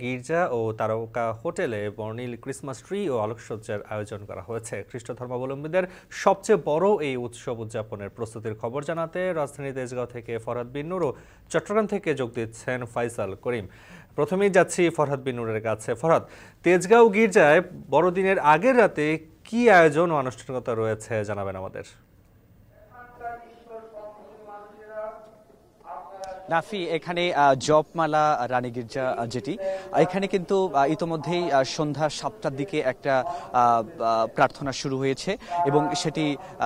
গির্জা ও তারকা হোটেলে বর্ণিল ক্রিসমাস ট্রি ও আলোকসজ্জার আয়োজন করা হয়েছে। খ্রিস্ট ধর্মাবলম্বীদের সবচেয়ে বড় এই উৎসব উদযাপনের প্রস্তুতির খবর জানাতে রাজধানী তেজগাঁও থেকে ফরহাদ বিন নূর ও চট্টগ্রাম থেকে যোগ দিচ্ছেন ফাইসাল করিম। প্রথমেই যাচ্ছি ফরহাদ বিন নূরের কাছে। ফরহাদ, তেজগাঁও গির্জায় বড়দিনের আগের রাতে কি আয়োজন ও আনুষ্ঠানিকতা রয়েছে জানাবেন আমাদের। নাফি, এখানে জপমালা রানী গির্জা যেটি, এখানে কিন্তু ইতোমধ্যেই সন্ধ্যা 7টার দিকে একটা প্রার্থনা শুরু হয়েছে এবং সেটি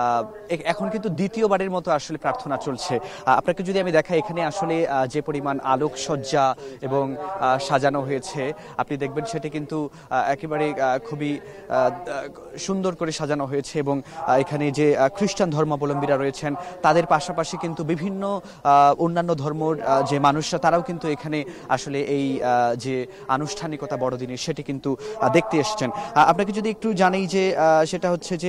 এখন কিন্তু দ্বিতীয়বারের মতো আসলে প্রার্থনা চলছে। আপনাকে যদি আমি দেখাই, এখানে আসলে যে পরিমাণ আলোকসজ্জা এবং সাজানো হয়েছে আপনি দেখবেন সেটি কিন্তু একেবারে খুবই সুন্দর করে সাজানো হয়েছে এবং এখানে যে খ্রিস্টান ধর্মাবলম্বীরা রয়েছেন তাদের পাশাপাশি কিন্তু বিভিন্ন অন্যান্য ধর্ম যে মানুষরা তারাও কিন্তু এখানে আসলে এই যে আনুষ্ঠানিকতা বড়দিনের সেটি কিন্তু দেখতে এসেছেন। আপনাকে যদি একটু জানি যে সেটা হচ্ছে যে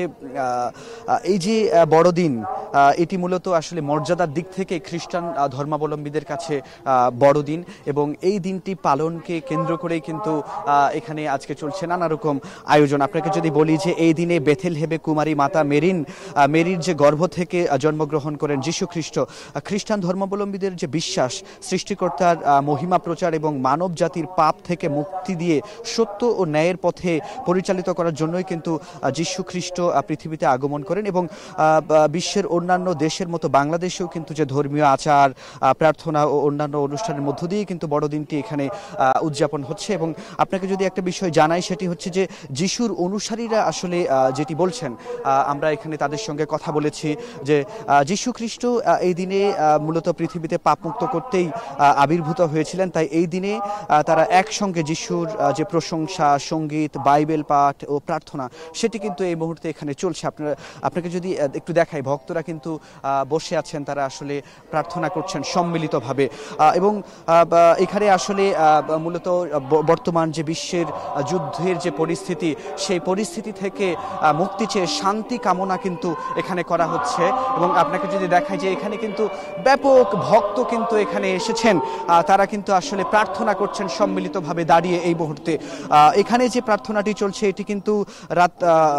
এই যে বড়দিন এটি মূলত আসলে মর্যাদার দিক থেকে খ্রিস্টান ধর্মাবলম্বীদের কাছে বড়দিন এবং এই দিনটি পালনকে কেন্দ্র করেই কিন্তু এখানে আজকে চলছে নানা রকম আয়োজন। আপনাকে যদি বলি যে এই দিনে বেথেলহেমে কুমারী মাতা মেরির যে গর্ভ থেকে জন্মগ্রহণ করেন যীশু খ্রিস্ট, খ্রিস্টান ধর্মাবলম্বীদের যে বিশ্বাস সৃষ্টিকর্তার মহিমা প্রচার এবং মানব জাতির পাপ থেকে মুক্তি দিয়ে সত্য ও ন্যায়ের পথে পরিচালিত করার জন্যই কিন্তু যীশু খ্রিস্ট পৃথিবীতে আগমন করেন এবং বিশ্বের অন্যান্য দেশের মতো বাংলাদেশেও কিন্তু যে ধর্মীয় আচার প্রার্থনা ও অন্যান্য অনুষ্ঠানের মধ্য দিয়ে কিন্তু বড়দিনটি এখানে উদযাপন হচ্ছে। এবং আপনাকে যদি একটা বিষয় জানাই সেটি হচ্ছে যে যিশুর অনুসারীরা আসলে যেটি বলছেন, আমরা এখানে তাদের সঙ্গে কথা বলেছি যে যীশু খ্রিস্ট এই দিনে মূলত পৃথিবীতে পাপমুক্ত করতেই আবির্ভূত হয়েছিলেন, তাই এই দিনে তারা একসঙ্গে যিশুর যে প্রশংসা, সঙ্গীত, বাইবেল পাঠ ও প্রার্থনা সেটি কিন্তু এই মুহূর্তে এখানে চলছে। আপনাকে যদি একটু দেখাই, ভক্তরা কিন্তু বসে আছেন, তারা আসলে প্রার্থনা করছেন সম্মিলিতভাবে এবং এখানে আসলে মূলত বর্তমান যে বিশ্বের যুদ্ধের যে পরিস্থিতি সেই পরিস্থিতি থেকে মুক্তি চেয়ে শান্তি কামনা কিন্তু এখানে করা হচ্ছে। এবং আপনাকে যদি দেখাই যে এখানে কিন্তু ব্যাপক ভক্ত কিন্তু এখানে এসেছেন, তারা কিন্তু আসলে প্রার্থনা করছেন সম্মিলিতভাবে দাঁড়িয়ে এই মুহূর্তে। এখানে যে প্রার্থনাটি চলছে এটি কিন্তু রাত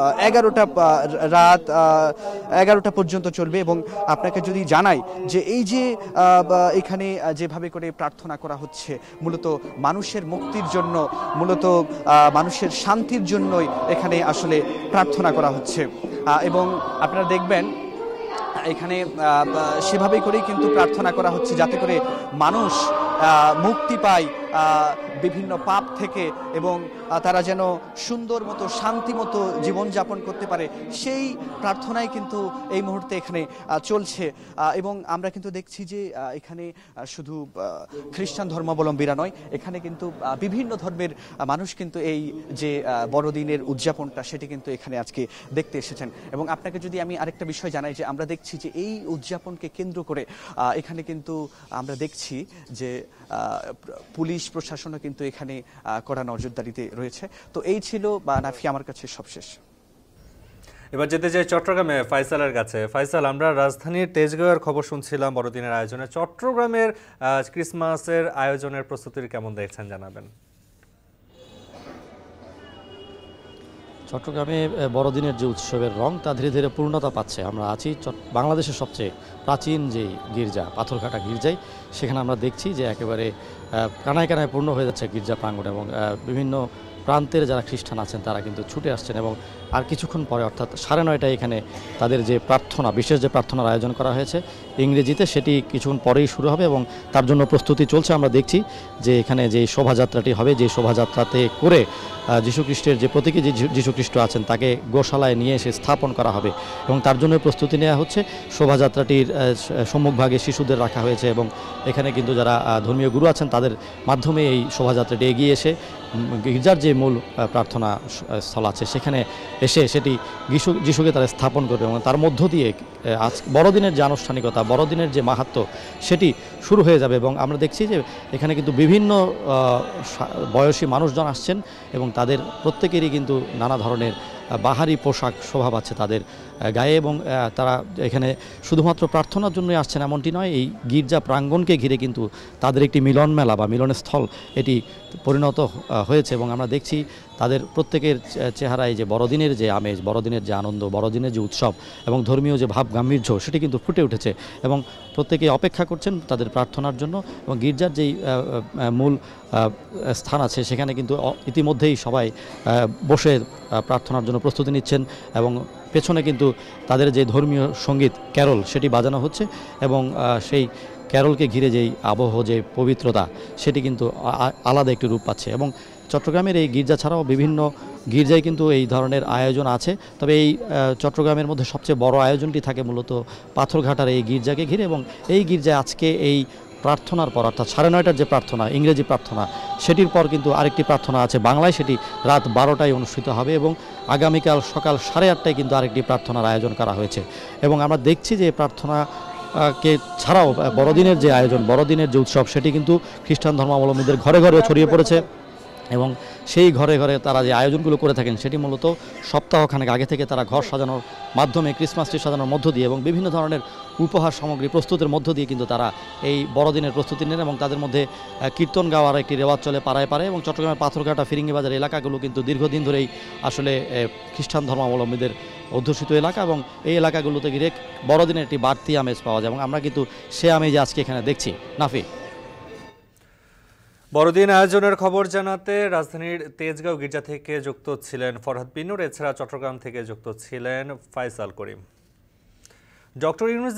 11টা পর্যন্ত চলবে এবং আপনাকে যদি জানাই যে এই যে এখানে যেভাবে করে প্রার্থনা করা হচ্ছে মূলত মানুষের মুক্তির জন্য, মূলত মানুষের শান্তির জন্যই এখানে আসলে প্রার্থনা করা হচ্ছে এবং আপনারা দেখবেন এখানে সেভাবেই করেই কিন্তু প্রার্থনা করা হচ্ছে যাতে করে মানুষ মুক্তি পায় বিভিন্ন পাপ থেকে এবং তারা যেন সুন্দর মতো শান্তি মতো জীবনযাপন করতে পারে, সেই প্রার্থনাই কিন্তু এই মুহূর্তে এখানে চলছে। এবং আমরা কিন্তু দেখছি যে এখানে শুধু খ্রিস্টান ধর্মাবলম্বীরা নয়, এখানে কিন্তু বিভিন্ন ধর্মের মানুষ কিন্তু এই যে বড়দিনের উদযাপনটা সেটি কিন্তু এখানে আজকে দেখতে এসেছেন। এবং আপনাকে যদি আমি আরেকটা বিষয় জানাই যে আমরা দেখছি যে এই উদযাপনকে কেন্দ্র করে এখানে কিন্তু আমরা দেখছি যে পুলিশ প্রশাসনও কিন্তু এখানে কড়া নজরদারিতে রয়েছে। তো এই ছিল নাফি আমার কাছে সবশেষ। এবার যেতে চাই চট্টগ্রামে ফাইসালের কাছে। ফাইসাল, আমরা রাজধানীর তেজগাঁওয়ের খবর শুনছিলাম বড়দিনের আয়োজনে, চট্টগ্রামের ক্রিসমাসের আয়োজনের প্রস্তুতি কেমন দেখছেন জানাবেন। চট্টগ্রামে বড়দিনের যে উৎসবের রং তা ধীরে ধীরে পূর্ণতা পাচ্ছে। আমরা আছি বাংলাদেশের সবচেয়ে প্রাচীন যে গির্জা, পাথরঘাটা গির্জায়, সেখানে আমরা দেখছি যে একেবারে কানায় কানায় পূর্ণ হয়ে যাচ্ছে গির্জা প্রাঙ্গণ এবং বিভিন্ন প্রান্তের যারা খ্রিস্টান আছেন তারা কিন্তু ছুটে আসছেন এবং আর কিছুক্ষণ পরে অর্থাৎ 9:30টায় এখানে তাদের যে প্রার্থনা, বিশেষ যে প্রার্থনার আয়োজন করা হয়েছে ইংরেজিতে, সেটি কিছুক্ষণ পরেই শুরু হবে এবং তার জন্য প্রস্তুতি চলছে। আমরা দেখছি যে এখানে যে শোভাযাত্রাটি হবে, যে শোভাযাত্রাতে করে যীশুখ্রিস্টের যে প্রতীকী যে যীশুখ্রিস্ট আছেন তাকে গোশালায় নিয়ে এসে স্থাপন করা হবে এবং তার জন্য প্রস্তুতি নেওয়া হচ্ছে। শোভাযাত্রাটির সম্মুখভাগে শিশুদের রাখা হয়েছে এবং এখানে কিন্তু যারা ধর্মীয় গুরু আছেন তাদের মাধ্যমে এই শোভাযাত্রাটি এগিয়ে এসে গির্জার যে মূল প্রার্থনা স্থল আছে সেখানে এসে সেটি যিশুকে তারা স্থাপন করবে এবং তার মধ্য দিয়ে আজ বড়দিনের যে আনুষ্ঠানিকতা, বড়দিনের যে মাহাত্ম্য সেটি শুরু হয়ে যাবে। এবং আমরা দেখছি যে এখানে কিন্তু বিভিন্ন বয়সী মানুষজন আসছেন এবং তাদের প্রত্যেকেরই কিন্তু নানা ধরনের বাহারি পোশাক শোভা পাচ্ছে তাদের গায়ে, এবং তারা এখানে শুধুমাত্র প্রার্থনার জন্যই আসছেন এমনটি নয়, এই গির্জা প্রাঙ্গণকে ঘিরে কিন্তু তাদের একটি মিলন মেলা বা মিলনস্থল এটি পরিণত হয়েছে। এবং আমরা দেখছি তাদের প্রত্যেকের চেহারায় যে বড়দিনের যে আমেজ, বড়দিনের যে আনন্দ, বড়দিনের যে উৎসব এবং ধর্মীয় যে ভাব গাম্ভীর্য সেটি কিন্তু ফুটে উঠেছে, এবং প্রত্যেকেই অপেক্ষা করছেন তাদের প্রার্থনার জন্য। এবং গির্জার যেই মূল স্থান আছে সেখানে কিন্তু ইতিমধ্যেই সবাই বসে প্রার্থনার জন্য প্রস্তুতি নিচ্ছেন, এবং পেছনে কিন্তু তাদের যে ধর্মীয় সঙ্গীত ক্যারল সেটি বাজানো হচ্ছে, এবং সেই ক্যারলকে ঘিরে যেই আবহ, যে পবিত্রতা সেটি কিন্তু আলাদা একটি রূপ পাচ্ছে। এবং চট্টগ্রামের এই গির্জা ছাড়াও বিভিন্ন গির্জায় কিন্তু এই ধরনের আয়োজন আছে, তবে এই চট্টগ্রামের মধ্যে সবচেয়ে বড় আয়োজনটি থাকে মূলত পাথরঘাটার এই গির্জাকে ঘিরে। এবং এই গির্জায় আজকে এই প্রার্থনার পর, অর্থাৎ 9:30টার যে প্রার্থনা, ইংরেজি প্রার্থনা, সেটির পর কিন্তু আরেকটি প্রার্থনা আছে বাংলায়, সেটি রাত 12টায় অনুষ্ঠিত হবে, এবং আগামীকাল সকাল 8:30টায় কিন্তু আরেকটি প্রার্থনার আয়োজন করা হয়েছে। এবং আমরা দেখছি যে প্রার্থনা কে ছাড়াও বড়দিনের যে আয়োজন, বড়দিনের যে উৎসব সেটি কিন্তু খ্রিস্টান ধর্মাবলম্বীদের ঘরে ঘরেও ছড়িয়ে পড়েছে, এবং সেই ঘরে ঘরে তারা যে আয়োজনগুলো করে থাকেন সেটি মূলত সপ্তাহখানেক আগে থেকে তারা ঘর সাজানোর মাধ্যমে, ক্রিসমাস ট্রি সাজানোর মধ্য দিয়ে এবং বিভিন্ন ধরনের উপহার সামগ্রী প্রস্তুতের মধ্য দিয়ে কিন্তু তারা এই বড়দিনের প্রস্তুতি নেন। এবং তাদের মধ্যে কীর্তন গাওয়ার একটি রেওয়াজ চলে পাড়ায় পাড়ায়। এবং চট্টগ্রামের পাথরঘাটা, ফিরিঙ্গিবাজার এলাকাগুলো কিন্তু দীর্ঘদিন ধরেই আসলে খ্রিস্টান ধর্মাবলম্বীদের অধ্যুষিত এলাকা, এবং এই এলাকাগুলোতে ঘিরে বড়দিনের একটি বাড়তি আমেজ পাওয়া যায়, এবং আমরা কিন্তু সে আমেজ আজকে এখানে দেখছি। নাফি, বড়দিন আয়োজনের খবর জানাতে রাজধানীর তেজগাঁও গির্জা থেকে যুক্ত ছিলেন ফরহাদ বিনুর, এছাড়া চট্টগ্রাম থেকে যুক্ত ছিলেন ফাইসাল করিম। ডক্টর ইউনুস